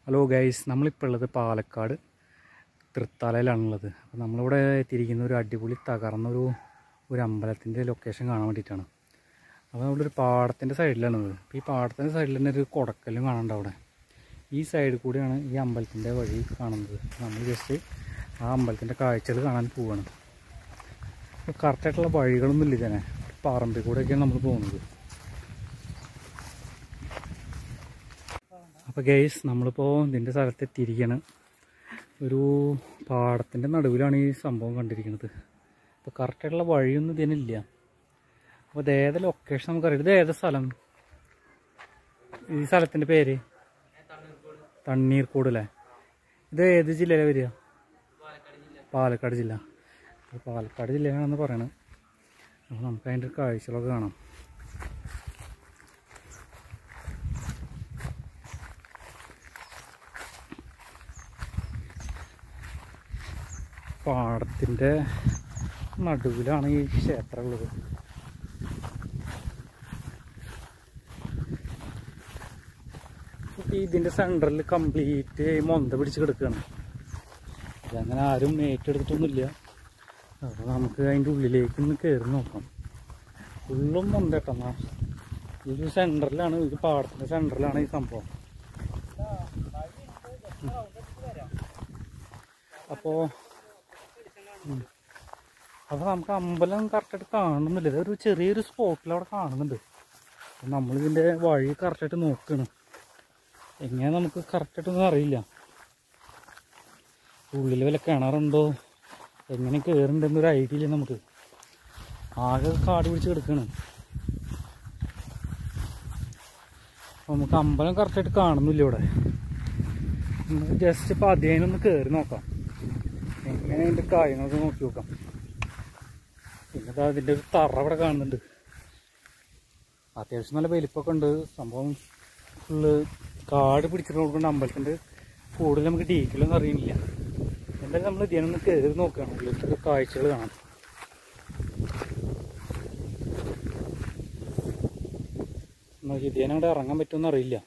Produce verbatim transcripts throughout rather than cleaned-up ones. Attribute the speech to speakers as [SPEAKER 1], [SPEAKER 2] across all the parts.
[SPEAKER 1] Hello guys, നമ്മളിപ്പോൾ ഉള്ളത് പാലക്കാട് തൃത്താലയിലാണുള്ളത്. അപ്പോൾ നമ്മളിവിടെ എത്തിയിരിക്കുന്ന ഒരു അടിപൊളി തകർന്നൊരു ഒരു അമ്പലത്തിൻ്റെ ലൊക്കേഷൻ കാണാൻ വേണ്ടിയിട്ടാണ്. അപ്പോൾ നമ്മുടെ ഒരു പാടത്തിൻ്റെ സൈഡിലാണത്. അപ്പോൾ ഈ പാടത്തിൻ്റെ സൈഡിൽ തന്നെ ഒരു കൊടക്കല്ലും കാണാനുണ്ട്. അവിടെ ഈ സൈഡിൽ കൂടിയാണ് ഈ അമ്പലത്തിൻ്റെ വഴി കാണുന്നത്. നമ്മൾ ജസ്റ്റ് ആ അമ്പലത്തിൻ്റെ കാഴ്ചകൾ കാണാൻ പോവുകയാണ്. കറക്റ്റായിട്ടുള്ള വഴികളൊന്നും ഇല്ല, തന്നെ പറമ്പിൽ കൂടെയൊക്കെയാണ് നമ്മൾ പോകുന്നത്. അപ്പോൾ ഗൈസ്, നമ്മളിപ്പോൾ ഇതിൻ്റെ സ്ഥലത്ത് എത്തിയിരിക്കുകയാണ്. ഒരു പാടത്തിൻ്റെ നടുവിലാണ് ഈ സംഭവം കണ്ടിരിക്കുന്നത്. അപ്പോൾ കറക്റ്റായിട്ടുള്ള വഴിയൊന്നും ഇതിനില്ല. അപ്പോൾ ഇത് ഏത് ലൊക്കേഷൻ നമുക്കറിയാം. ഇത് ഏത് സ്ഥലം? ഈ സ്ഥലത്തിൻ്റെ പേര് തണ്ണീർക്കോട് അല്ലേ? ഇത് ഏത് ജില്ലയിലാണ് വരിക? പാലക്കാട് ജില്ല. അപ്പോൾ പാലക്കാട് ജില്ലയാണെന്ന് പറയണത്. അപ്പോൾ നമുക്ക് അതിൻ്റെ കാഴ്ചകളൊക്കെ കാണാം. പാടത്തിൻ്റെ നടുവിലാണ് ഈ ക്ഷേത്രമുള്ളത്. ഇതിൻ്റെ സെൻറ്ററിൽ കംപ്ലീറ്റ് മൊന്ത പിടിച്ച് കിടക്കുകയാണ്. ഇതങ്ങനെ ആരും ഏറ്റെടുത്തിട്ടൊന്നുമില്ല. അപ്പോൾ നമുക്ക് അതിൻ്റെ ഉള്ളിലേക്ക് ഒന്ന് കയറി നോക്കാം. ഫുള്ളും മൊന്ത കേട്ടെന്നാ. ഈ സെൻറ്ററിലാണ്, ഇത് പാടത്തിൻ്റെ സെൻറ്ററിലാണ് ഈ സംഭവം. അപ്പോൾ അപ്പോൾ നമുക്ക് അമ്പലം കറക്റ്റായിട്ട് കാണുന്നില്ല. ഇതൊരു ചെറിയൊരു സ്പോട്ടിൽ അവിടെ കാണുന്നുണ്ട്. നമ്മളിതിൻ്റെ വഴി കറക്റ്റായിട്ട് നോക്കണം. എങ്ങനെ നമുക്ക് കറക്റ്റായിട്ടൊന്നും അറിയില്ല. ഉള്ളിൽ വല്ല കിണറുണ്ടോ, എങ്ങനെ കയറുന്നുണ്ടെന്നൊരു ഐഡിയ ഇല്ല നമുക്ക്. ആകെ കാട് പിടിച്ച് കിടക്കണം. നമുക്ക് അമ്പലം കറക്റ്റായിട്ട് കാണുന്നില്ല ഇവിടെ. നമുക്ക് ജസ്റ്റ് ഇപ്പോൾ അതിനൊന്ന് കയറി നോക്കാം. എങ്ങനെ അതിൻ്റെ കാര്യങ്ങളൊക്കെ നോക്കി നോക്കാം. പിന്നെ അതിൻ്റെ ഒരു തറ ഇവിടെ കാണുന്നുണ്ട്. അത്യാവശ്യം നല്ല വലിപ്പമൊക്കെ ഉണ്ട്. സംഭവം ഫുള്ള് കാട് പിടിച്ചിട്ട് കൊടുക്കേണ്ട അമ്പലത്തിൻ്റെ കൂടുതൽ നമുക്ക് ഡീറ്റെയിലൊന്നും അറിയുന്നില്ല. എന്തായാലും നമ്മൾ ഇതിനൊന്ന് കയറി നോക്കുകയാണ്. ഉള്ളിലത്തെ കാഴ്ചകൾ കാണാം. ഇതിനവിടെ ഇറങ്ങാൻ പറ്റുമെന്ന് അറിയില്ല.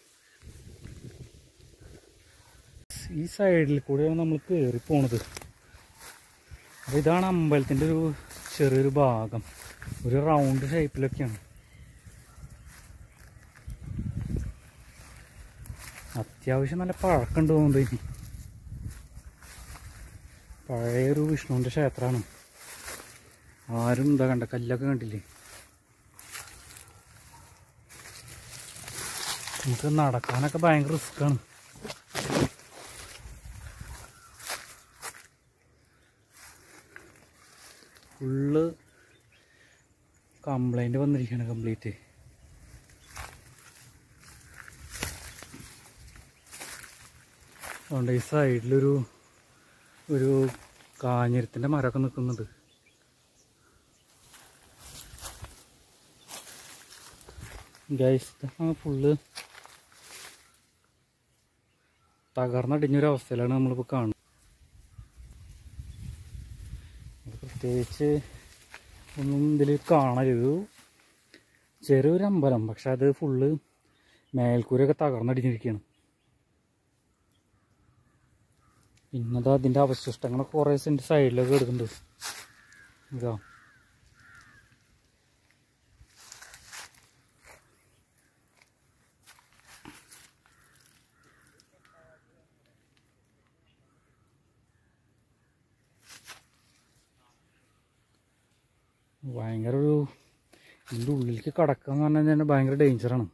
[SPEAKER 1] ഈ സൈഡിൽ കൂടെയാണ് നമ്മൾ കയറി പോണത്. അപ്പോൾ ഇതാണ് അമ്പലത്തിൻ്റെ ഒരു ചെറിയൊരു ഭാഗം. ഒരു റൗണ്ട് ഷേപ്പിലൊക്കെയാണ്. അത്യാവശ്യം നല്ല പഴക്കമുണ്ട് തോന്നുന്നത്. ഇനി പഴയൊരു വിഷ്ണുവിൻ്റെ ക്ഷേത്രമാണ്. ആരും എന്താ കണ്ട കല്ലൊക്കെ കണ്ടില്ലേ? നമുക്ക് നടക്കാനൊക്കെ ഭയങ്കര റിസ്ക്കാണ്. ഫുള്ള് കംപ്ലൈൻറ്റ് വന്നിരിക്കുകയാണ് കംപ്ലീറ്റ്. അതുകൊണ്ട് ഈ സൈഡിലൊരു ഒരു കാഞ്ഞിരത്തിൻ്റെ മരമൊക്കെ നിൽക്കുന്നുണ്ട്. ഗൈസ്, ഫുള്ള് തകർന്നടിഞ്ഞൊരവസ്ഥയിലാണ് നമ്മളിപ്പോൾ കാണുന്നത്. പ്രത്യേകിച്ച് ഒന്നും ഇതിൽ കാണരുത്. ചെറിയൊരു അമ്പലം, പക്ഷെ അത് ഫുള്ള് മേൽക്കൂരയൊക്കെ തകർന്നടിഞ്ഞിരിക്കുകയാണ്. പിന്നത് അതിൻ്റെ അവശിഷ്ടങ്ങളൊക്കെ കുറേ സെൻറ്റ് സൈഡിലൊക്കെ എടുക്കുന്നുണ്ട്. ഇതാ ഭയങ്കര ഒരു ഇതിൻ്റെ ഉള്ളിലേക്ക് കടക്കുക എന്ന് പറഞ്ഞു കഴിഞ്ഞാൽ ഭയങ്കര ഡേഞ്ചറാണ്.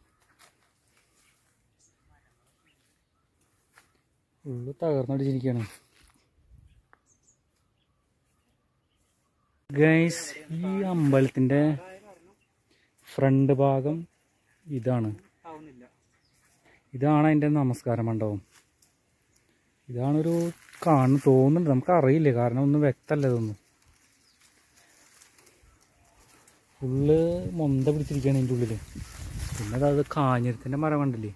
[SPEAKER 1] ഉള്ളു തകർന്നടിച്ചിരിക്കുകയാണ്. ഗൈസ്, ഈ അമ്പലത്തിൻ്റെ ഫ്രണ്ട് ഭാഗം ഇതാണ്. ഇതാണ് അതിൻ്റെ നമസ്കാര മണ്ഡപം. ഇതാണൊരു കാണുന്നു തോന്നുന്നുണ്ട്. നമുക്കറിയില്ല, കാരണം ഒന്നും വ്യക്തമല്ല ഇതൊന്നും. ഫുള്ള് മൊന്ത പിടിച്ചിരിക്കുകയാണ് ഇതിൻ്റെ ഉള്ളിൽ. പിന്നെ അത് കാഞ്ഞിരത്തിൻ്റെ മരം കണ്ടില്ലേ?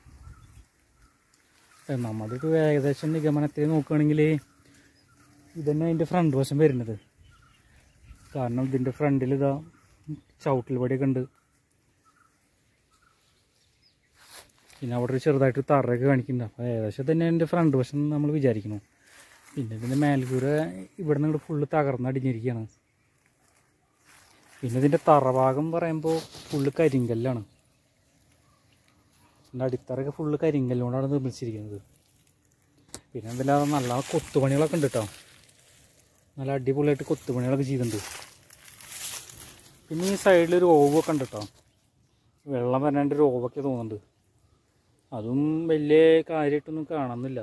[SPEAKER 1] നമ്മളൊരു ഏകദേശം നിഗമനത്തിൽ നോക്കുകയാണെങ്കിൽ ഇതന്നെ അതിൻ്റെ ഫ്രണ്ട് വശം വരുന്നത്. കാരണം ഇതിൻ്റെ ഫ്രണ്ടിൽ ഇതാ ചവിട്ടൽ പടിയൊക്കെ ഉണ്ട്. പിന്നെ അവിടെ ഒരു ചെറുതായിട്ട് തറയൊക്കെ കാണിക്കുന്നുണ്ട്. അപ്പോൾ ഏകദേശം തന്നെ എൻ്റെ ഫ്രണ്ട് വശം നമ്മൾ വിചാരിക്കുന്നു. പിന്നെ ഇതിൻ്റെ മേൽക്കൂര ഇവിടെ നിന്ന് ഫുള്ള് തകർന്നടിഞ്ഞിരിക്കുകയാണ്. പിന്നെ ഇതിൻ്റെ തറഭാഗം പറയുമ്പോൾ ഫുള്ള് കരിങ്കല്ലാണ്. ഇതിൻ്റെ അടിത്തറയൊക്കെ ഫുള്ള് കരിങ്കല്ലുകൊണ്ടാണ് നിർമ്മിച്ചിരിക്കുന്നത്. പിന്നെ അതില്ലാതെ നല്ല കൊത്തുപണികളൊക്കെ ഉണ്ട് കേട്ടോ. നല്ല അടിപൊളിയായിട്ട് കൊത്തുപണികളൊക്കെ ചെയ്തിട്ടുണ്ട്. പിന്നെ ഈ സൈഡിലൊരു ഓവൊക്കെ ഉണ്ട് കേട്ടോ. വെള്ളം വരാണ്ട് ഒരു ഓവൊക്കെ തോന്നുന്നുണ്ട്. അതും വലിയ കാര്യമായിട്ടൊന്നും കാണുന്നില്ല.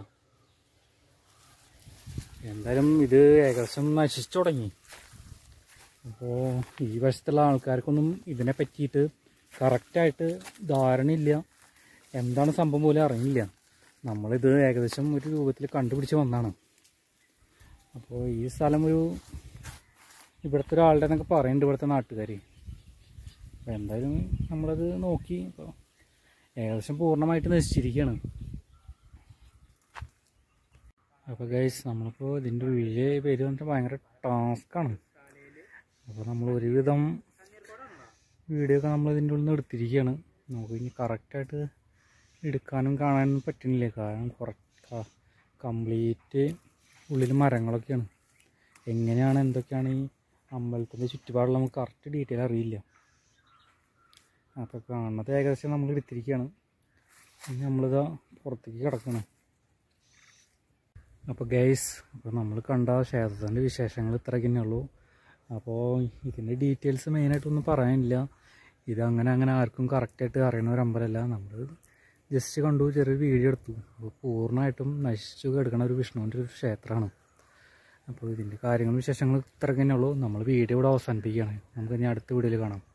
[SPEAKER 1] എന്തായാലും ഇത് ഏകദേശം നശിച്ചു തുടങ്ങി. അപ്പോൾ ഈ വശത്തുള്ള ആൾക്കാർക്കൊന്നും ഇതിനെ പറ്റിയിട്ട് കറക്റ്റായിട്ട് ധാരണയില്ല. എന്താണ് സംഭവം പോലും അറിയില്ല. നമ്മളിത് ഏകദേശം ഒരു രൂപത്തിൽ കണ്ടുപിടിച്ച് വന്നതാണ്. അപ്പോൾ ഈ സ്ഥലം ഒരു ഇവിടുത്തെ ഒരാളുടെ എന്നൊക്കെ പറയുന്നുണ്ട് ഇവിടുത്തെ നാട്ടുകാർ. അപ്പോൾ എന്തായാലും നമ്മളത് നോക്കി. അപ്പോൾ ഏകദേശം പൂർണ്ണമായിട്ട് നശിച്ചിരിക്കുകയാണ്. അപ്പോൾ ഗൈസ് നമ്മളിപ്പോൾ ഇതിൻ്റെ ഉള്ളിൽ പേര് വന്നിട്ട് ഭയങ്കര ടാസ്ക്കാണ്. അപ്പോൾ നമ്മൾ ഒരുവിധം വീഡിയോ ഒക്കെ നമ്മൾ ഇതിൻ്റെ ഉള്ളിൽ നിന്ന് എടുത്തിരിക്കുകയാണ്. നമുക്ക് ഇനി കറക്റ്റായിട്ട് എടുക്കാനും കാണാനും പറ്റുന്നില്ല. കാരണം കുറ കംപ്ലീറ്റ് ഉള്ളിൽ മരങ്ങളൊക്കെയാണ്. എങ്ങനെയാണ് എന്തൊക്കെയാണ് ഈ അമ്പലത്തിൻ്റെ ചുറ്റുപാടുള്ള നമുക്ക് കറക്റ്റ് ഡീറ്റെയിൽ അറിയില്ല. അപ്പോൾ കാണുന്നത് ഏകദേശം നമ്മൾ എടുത്തിരിക്കുകയാണ്. ഇനി നമ്മളിതാ പുറത്തേക്ക് കിടക്കണം. അപ്പോൾ ഗൈസ് അപ്പോൾ നമ്മൾ കണ്ട ക്ഷേത്രത്തിൻ്റെ വിശേഷങ്ങൾ ഇത്രയൊക്കെ തന്നെയുള്ളൂ. അപ്പോൾ ഇതിൻ്റെ ഡീറ്റെയിൽസ് മെയിനായിട്ടൊന്നും പറയാനില്ല. ഇതങ്ങനെ അങ്ങനെ ആർക്കും കറക്റ്റായിട്ട് അറിയണ ഒരു അമ്പലമല്ല. നമ്മൾ ജസ്റ്റ് കണ്ടു, ചെറിയൊരു വീഡിയോ എടുത്തു. അപ്പോൾ പൂർണ്ണമായിട്ടും നശിച്ചു കിടക്കുന്ന ഒരു വിഷ്ണുവിൻ്റെ ഒരു ക്ഷേത്രമാണ്. അപ്പോൾ ഇതിൻ്റെ കാര്യങ്ങളും വിശേഷങ്ങളും ഇത്രയൊക്കെ തന്നെയുള്ളൂ. നമ്മൾ വീഡിയോ ഇവിടെ അവസാനിപ്പിക്കുകയാണ്. നമുക്ക് ഇനി അടുത്ത വീഡിയോയിൽ കാണാം.